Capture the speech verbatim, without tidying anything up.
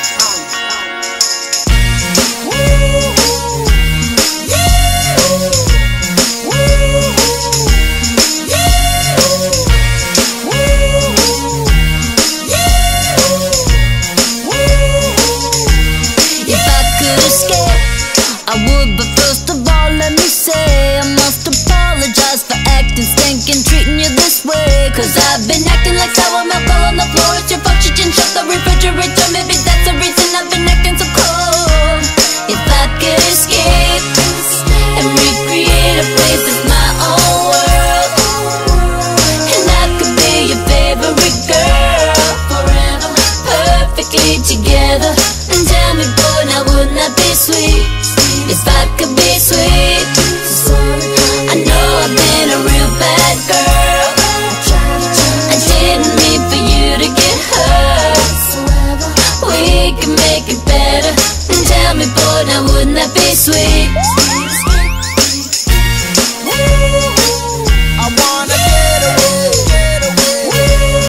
Cause I've been acting like sour milk all on the floor. It's your fault you didn't shut the refrigerator. Maybe that's the reason I've been acting so cold. If I could escape and recreate a place that's my own world, and I could be your favorite girl forever, perfectly together. And tell me, boy, now wouldn't that be sweet? If I could be sweet.